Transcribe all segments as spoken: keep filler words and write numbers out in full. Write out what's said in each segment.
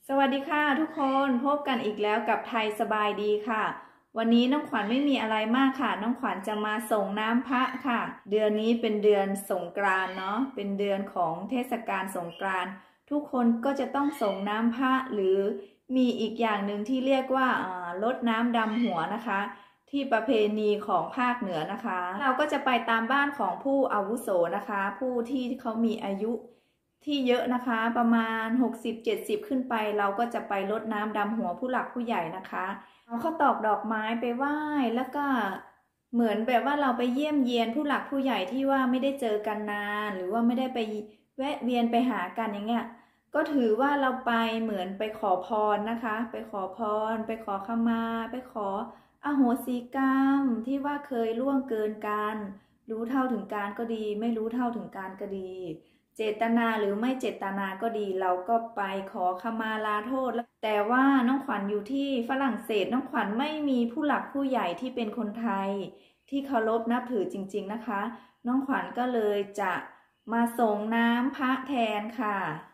สวัสดีค่ะทุกคนพบกันอีกแล้วกับไทยสบายดีค่ะวันนี้น้องขวัญไม่มีอะไรมากค่ะน้องขวัญจะมาส่งน้ำพระค่ะเดือนนี้เป็นเดือนสงกรานต์เนาะเป็นเดือนของเทศกาลสงกรานต์ทุกคนก็จะต้องส่งน้ำพระหรือมีอีกอย่างหนึ่งที่เรียกว่ารดน้ำดำหัวนะคะที่ประเพณีของภาคเหนือนะคะเราก็จะไปตามบ้านของผู้อาวุโสนะคะผู้ที่เขามีอายุที่เยอะนะคะประมาณหกสิบ เจ็ดสิบขึ้นไปเราก็จะไปรดน้ำดำหัวผู้หลักผู้ใหญ่นะคะเอาข้าวตอกดอกไม้ไปไหว้แล้วก็เหมือนแบบว่าเราไปเยี่ยมเยียนผู้หลักผู้ใหญ่ที่ว่าไม่ได้เจอกันนานหรือว่าไม่ได้ไปแวะเวียนไปหากันอย่างเงี้ยก็ถือว่าเราไปเหมือนไปขอพรนะคะไปขอพรไปขอขมาไปขออโหสิกรรมที่ว่าเคยล่วงเกินกันรู้เท่าถึงการก็ดีไม่รู้เท่าถึงการก็ดีเจตนาหรือไม่เจตนาก็ดีเราก็ไปขอขมาลาโทษแต่ว่าน้องขวัญอยู่ที่ฝรั่งเศสน้องขวัญไม่มีผู้หลักผู้ใหญ่ที่เป็นคนไทยที่เคารพนับถือจริงๆนะคะน้องขวัญก็เลยจะมาส่งน้ำพระแทนค่ะ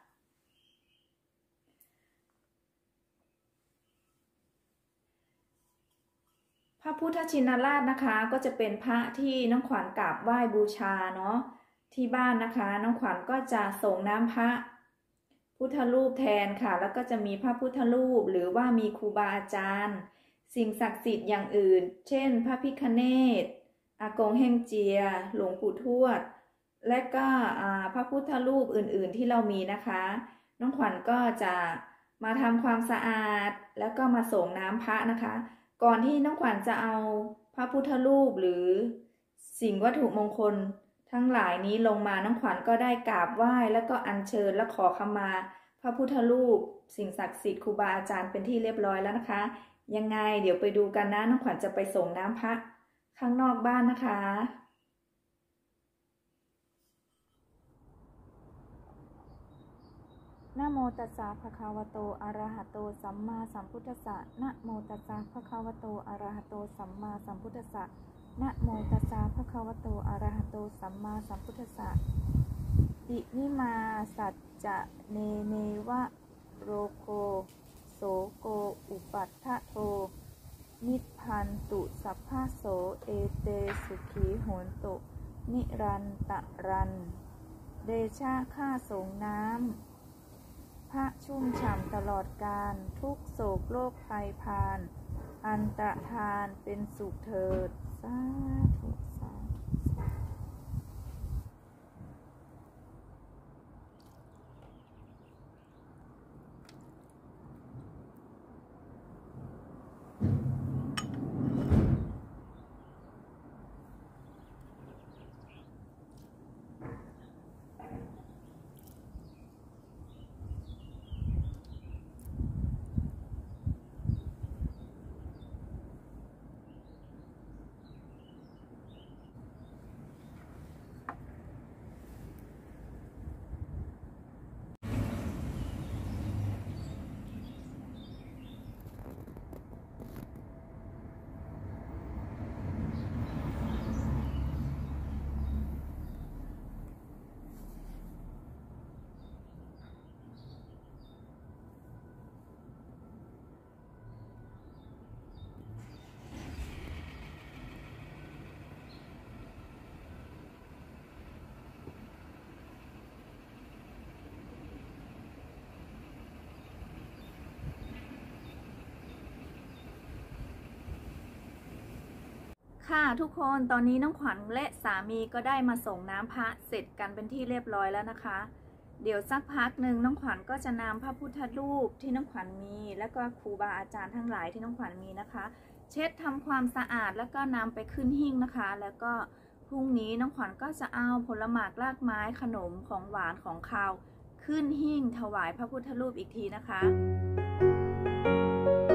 พระพุทธชินราชนะคะก็จะเป็นพระที่น้องขวัญกราบไหว้บูชาเนาะที่บ้านนะคะน้องขวัญก็จะส่งน้ำพระพุทธรูปแทนค่ะแล้วก็จะมีพระพุทธรูปหรือว่ามีครูบาอาจารย์สิ่งศักดิ์สิทธิ์อย่างอื่นเช่นพระพิฆเนศอากงเฮงเจียหลวงปู่ทวดและก็พระพุทธรูปอื่นๆที่เรามีนะคะน้องขวัญก็จะมาทำความสะอาดแล้วก็มาส่งน้ำพระนะคะก่อนที่น้องขวัญจะเอาพระพุทธรูปหรือสิ่งวัตถุมงคลทั้งหลายนี้ลงมาน้องขวัญก็ได้กราบไหว้แล้วก็อัญเชิญและขอขมาพระพุทธรูปสิ่งศักดิ์สิทธิ์ครูบาอาจารย์เป็นที่เรียบร้อยแล้วนะคะยังไงเดี๋ยวไปดูกันนะน้องขวัญจะไปส่งน้ำพระข้างนอกบ้านนะคะนะโมตัสสะภะคะวะโตอะระหะโตสัมมาสัมพุทธัสสะนะโมตัสสะภะคะวะโตอะระหะโตสัมมาสัมพุทธัสสะนะโมตัสสะภะคะวะโตอะระหะโตสัมมาสัมพุทธัสสะอิมิมาสัจจะเนเนวะโรโคโสโกอุปัฏฐโตนิพพันตุสัพพะโสเอเตสุขีโหนตุนิรันตรันเดชะข้าสงน้ำพระชุ่มฉ่ำตลอดกาลทุกโศกโรคภัยพานอันตรธานเป็นสุขเถิดสาธุสาธุค่ะทุกคนตอนนี้น้องขวัญและสามีก็ได้มาส่งน้ำพระเสร็จกันเป็นที่เรียบร้อยแล้วนะคะเดี๋ยวสักพักหนึ่งน้องขวัญก็จะนำพระพุทธรูปที่น้องขวัญมีแล้วก็ครูบาอาจารย์ทั้งหลายที่น้องขวัญมีนะคะเช็ดทำความสะอาดแล้วก็นำไปขึ้นหิ้งนะคะแล้วก็พรุ่งนี้น้องขวัญก็จะเอาผลหมากรากไม้ขนมของหวานของคาวขึ้นหิ้งถวายพระพุทธรูปอีกทีนะคะ